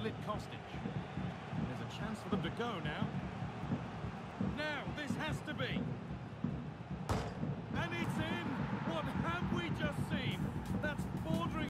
Filip Kostic. There's a chance for them to go now.